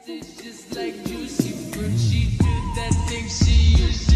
Just like juicy fruit, she do that thing she used